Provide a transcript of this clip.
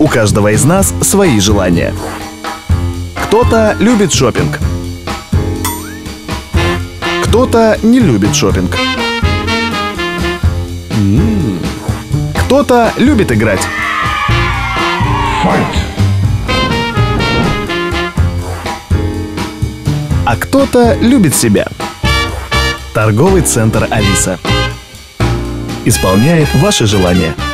У каждого из нас свои желания. Кто-то любит шопинг. Кто-то не любит шопинг. Кто-то любит играть. А кто-то любит себя. Торговый центр «Алиса» исполняет ваши желания.